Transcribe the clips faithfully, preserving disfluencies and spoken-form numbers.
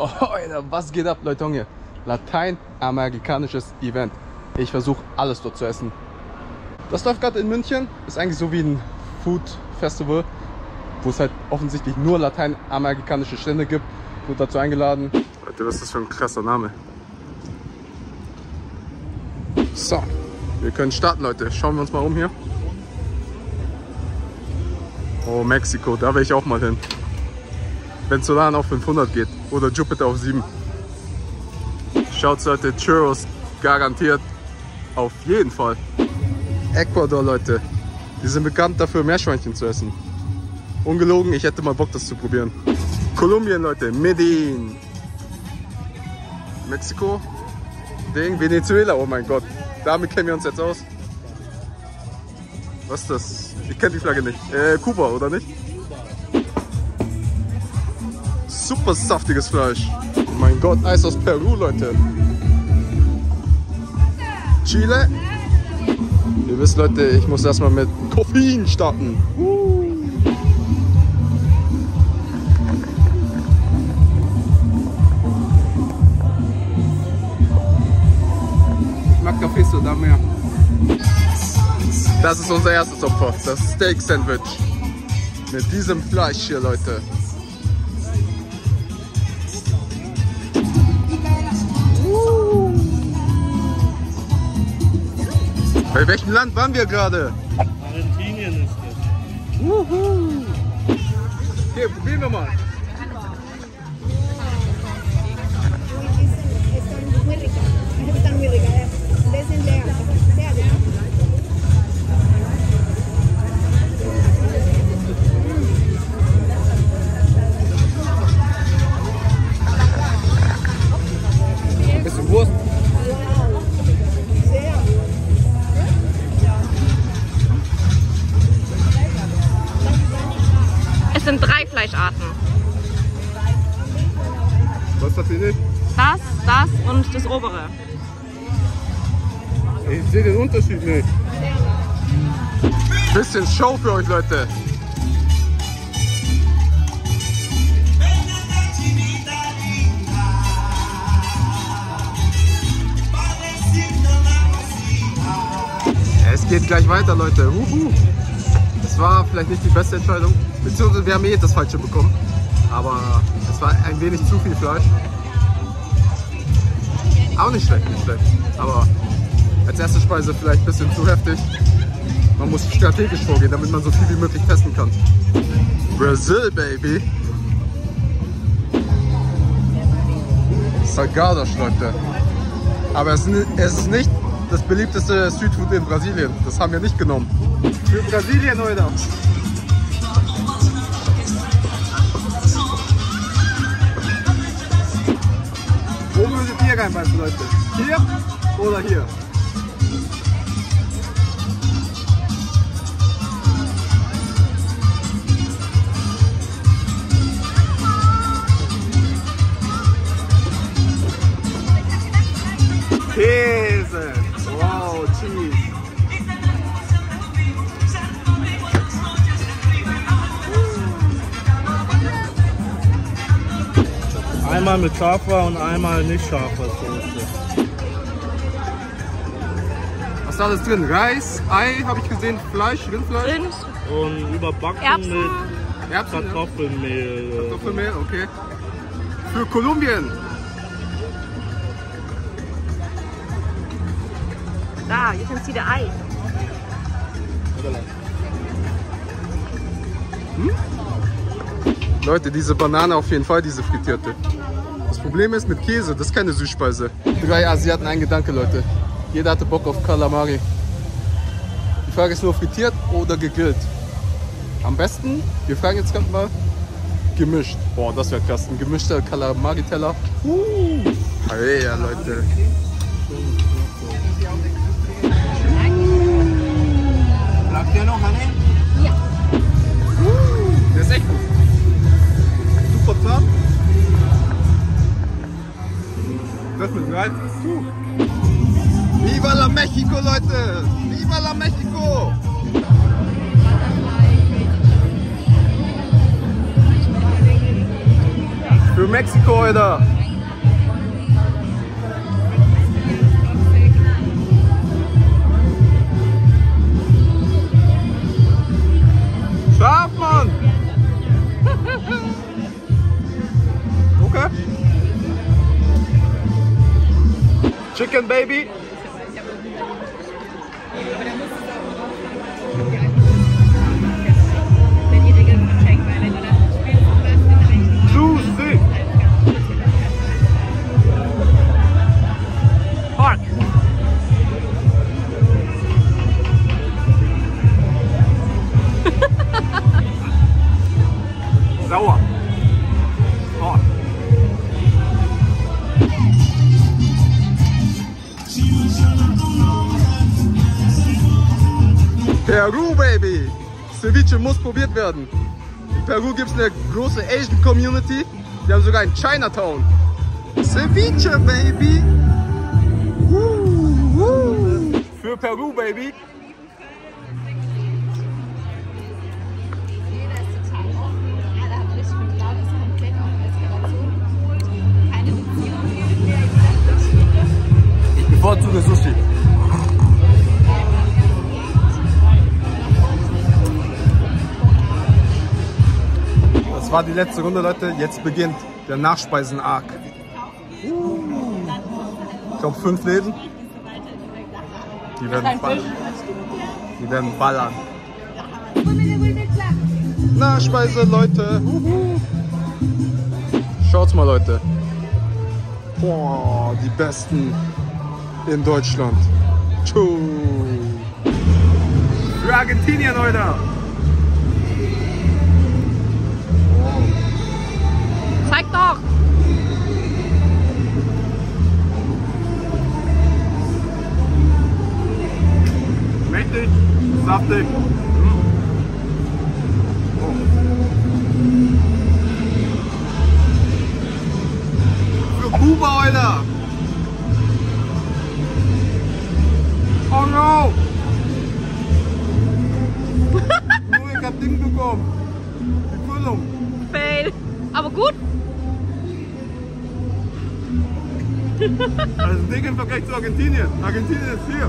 Oh, Alter, was geht ab, Leute? Hier lateinamerikanisches Event. Ich versuche alles dort zu essen. Das läuft gerade in München. Ist eigentlich so wie ein Food Festival, wo es halt offensichtlich nur lateinamerikanische Stände gibt. Wird dazu eingeladen. Leute, was ist das für ein krasser Name? So, wir können starten, Leute. Schauen wir uns mal um hier. Oh, Mexiko, da will ich auch mal hin. Wenn Solan auf fünfhundert geht oder Jupiter auf sieben. Schaut, Leute, Churros garantiert auf jeden Fall. Ecuador, Leute, die sind bekannt dafür, Meerschweinchen zu essen. Ungelogen, ich hätte mal Bock, das zu probieren. Kolumbien, Leute, Medellin. Mexiko, Ding, Venezuela, oh mein Gott, damit kennen wir uns jetzt aus. Was ist das? Ich kenne die Flagge nicht. Äh, Kuba, oder nicht? Super saftiges Fleisch. Oh mein Gott, Eis aus Peru, Leute. Chile. Ihr wisst, Leute, ich muss erstmal mit Koffein starten. Uh. Ich mag Kaffee so da mehr. Das ist unser erstes Opfer, das Steak Sandwich. Mit diesem Fleisch hier, Leute. Uh. Bei welchem Land waren wir gerade? Argentinien ist das. Uhu. Hier, probieren wir mal. Ein bisschen Wurst. Es sind drei Fleischarten. Was ist das für dich? Das, das und das obere. Ich sehe den Unterschied nicht. Bisschen Show für euch, Leute. Es geht gleich weiter, Leute. Uhu. Das war vielleicht nicht die beste Entscheidung. Beziehungsweise wir haben eh das Falsche bekommen. Aber es war ein wenig zu viel Fleisch. Auch nicht schlecht, nicht schlecht. Aber als erste Speise vielleicht ein bisschen zu heftig. Man muss strategisch vorgehen, damit man so viel wie möglich testen kann. Brazil, baby. Salgadas, Leute. Aber es ist nicht das beliebteste Streetfood in Brasilien. Das haben wir nicht genommen. Für Brasilien, Leute. Wo würdet ihr reinbeißen, Leute? Hier oder hier? Käse! Wow, Cheese! Einmal mit scharfer und einmal nicht scharfer Soße. Was ist alles drin? Reis, Ei, habe ich gesehen, Fleisch, Rindfleisch. Rind, Und überbacken Erbsen. mit Erbsen, ja. Kartoffelmehl. Kartoffelmehl, okay. Für Kolumbien. da, you can see the eye. Hm? Leute, diese Banane auf jeden Fall, diese frittierte. Das Problem ist mit Käse, das ist keine Süßspeise. Drei Asiaten, ein Gedanke, Leute. Jeder hatte Bock auf Kalamari. Die Frage ist nur, frittiert oder gegrillt? Am besten, wir fragen jetzt gerade mal, gemischt. Boah, das wäre krass. Ein gemischter Kalamari-Teller. Uh. Hey, ja, Leute. Bleibt der noch, Hanne? Ja. Uh, der ist echt gut. Super zart. Das mit Reis. Uh. Viva la Mexico, Leute! Viva la Mexico! Für Mexiko, Alter. Scharf, Mann! Okay. Chicken Baby. Juicy. Pork. Sauer. Oh. Peru, Baby! Ceviche muss probiert werden. In Peru gibt es eine große Asian Community. Die haben sogar ein Chinatown. Ceviche, Baby! Uh, uh. Für Peru, Baby! Jeder ist total offen, alle haben richtig gut Laune, ist komplett auf Eskalation. Keine Beziehung mehr. Ich bevorzuge Sushi. Das war die letzte Runde, Leute. Jetzt beginnt der Nachspeisen-Arc. Ich glaube fünf Läden. Die werden ballern. Die werden ballern. Nachspeise, Leute. Schaut's mal, Leute. Boah, die besten in Deutschland. Tschu. Für Argentinien, Leute. Zeig doch! Mächtig, saftig. Oh. Für Kuba, Alter! Oh no! Nur ich hab Ding bekommen. Die Füllung. Fail. Aber gut. Also Ding im Vergleich zu Argentinien. Argentinien ist hier.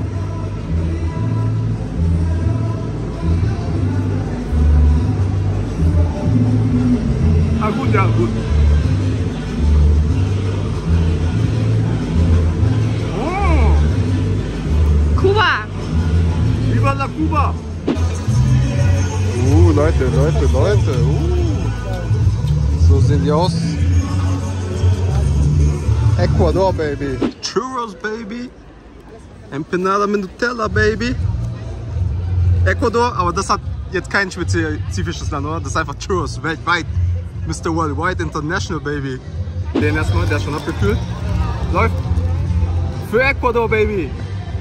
Ah gut, ja, gut. Oh, Kuba. Viva la Cuba! Uh, Leute, Leute, Leute. Uh. So sehen die aus. Ecuador, Baby. Churros, Baby. Empanada mit Nutella, Baby. Ecuador, aber das hat jetzt kein spezifisches Land, oder? Das ist einfach Churros, weltweit. Mister Worldwide International, Baby. Den erstmal, der ist schon abgekühlt. Läuft. Für Ecuador, Baby.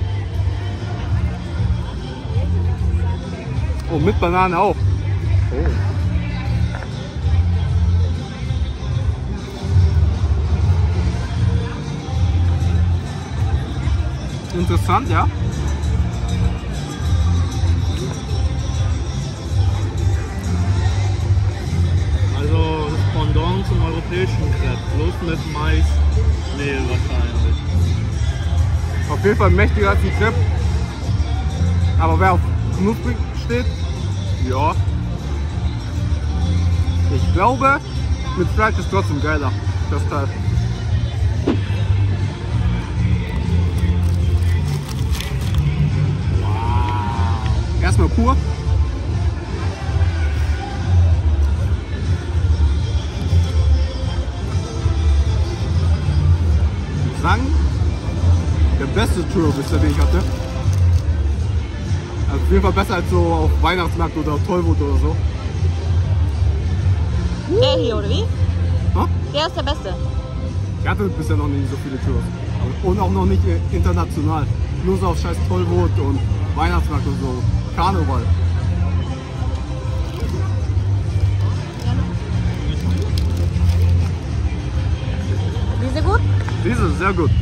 Oh, mit Banane auch. Oh. Interessant, ja? Also das Pendant zum europäischen Crepe, bloß mit Maismehl wahrscheinlich. Auf jeden Fall mächtiger als ein Crepe. Aber wer auf knusprig steht, ja. Ich glaube, mit Fleisch ist trotzdem geiler, das Teil. Wow. Erstmal pur. Ich würde sagen, der beste Churro bisher, den ich hatte. Also auf jeden Fall besser als so auf Weihnachtsmarkt oder auf Tollwut oder so. Der hier, oder wie? Ha? Der ist der Beste. Ich hatte bisher noch nicht so viele Churros. Und auch noch nicht international. Nur so auf scheiß Tollwut und Weihnachtsmarkt und so. Karneval. Diese gut? Diese ist sehr gut.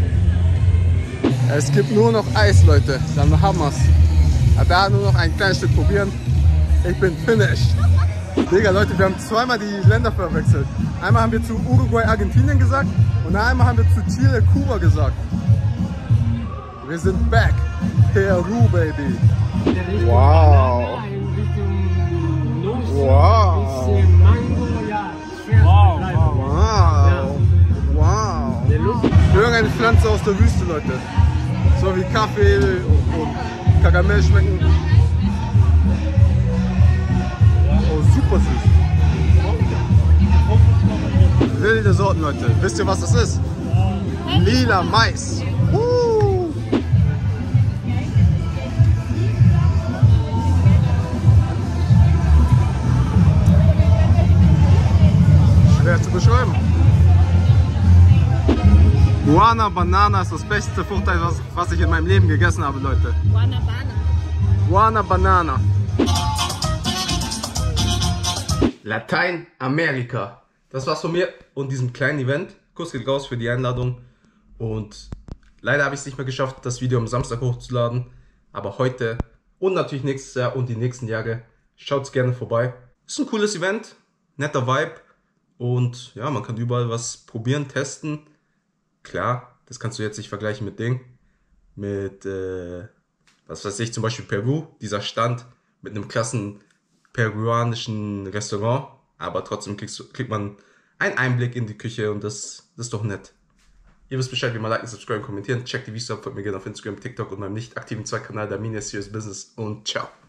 Es gibt nur noch Eis, Leute. Dann haben wir's. Da nur noch ein kleines Stück probieren. Ich bin finished. Digga, Leute, wir haben zweimal die Länder verwechselt. Einmal haben wir zu Uruguay, Argentinien gesagt und einmal haben wir zu Chile, Kuba gesagt. Wir sind back. Peru, baby. Wow. Wow. Wow. Wow. Wow. Irgendeine Pflanze aus der Wüste, Leute. So wie Kaffee und Karamell schmecken. Oh, super süß. Wilde Sorten, Leute. Wisst ihr, was das ist? Lila Mais. Uh. Schwer zu beschreiben. Guana Banana ist das beste Fruchteil, was, was ich in meinem Leben gegessen habe, Leute. Guana Banana. Guana Banana. Lateinamerika. Das war's von mir und diesem kleinen Event. Kuss geht raus für die Einladung. Und leider habe ich es nicht mehr geschafft, das Video am Samstag hochzuladen. Aber heute und natürlich nächstes Jahr und die nächsten Jahre schaut's gerne vorbei. Ist ein cooles Event, netter Vibe. Und ja, man kann überall was probieren, testen. Klar, das kannst du jetzt nicht vergleichen mit Ding. Mit, äh, was weiß ich, zum Beispiel Peru. Dieser Stand mit einem klassen peruanischen Restaurant. Aber trotzdem kriegst du, kriegt man einen Einblick in die Küche und das, das ist doch nett. Ihr wisst Bescheid, wie man liken, subscriben, kommentieren. Checkt die Videos ab, folgt mir gerne auf Instagram, TikTok und meinem nicht aktiven Zweitkanal, der Mini Serious Business. Und ciao.